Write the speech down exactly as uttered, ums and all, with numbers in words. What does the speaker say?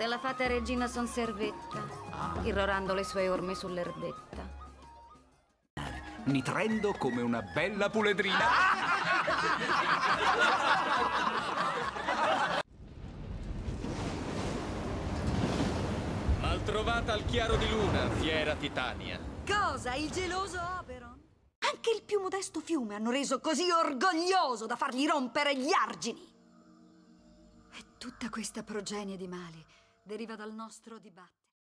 la fata regina Sonservetta, irrorando le sue orme sull'erbetta. Mi trendo come una bella puledrina. Mal trovata al chiaro di luna, fiera Titania. Cosa? Il geloso Oberon? Anche il più modesto fiume hanno reso così orgoglioso da fargli rompere gli argini. E tutta questa progenie di mali deriva dal nostro dibattito.